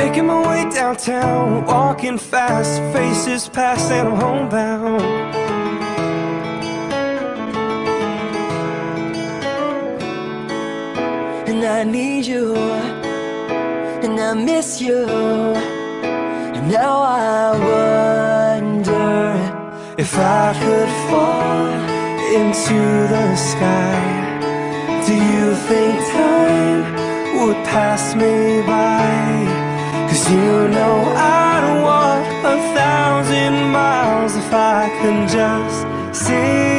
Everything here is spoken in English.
Making my way downtown, walking fast, faces past and I'm homebound. And I need you, and I miss you, and now I wonder if I could fall into the sky. Do you think time would pass me by? 'Cause you know I'd walk 1,000 miles if I could just see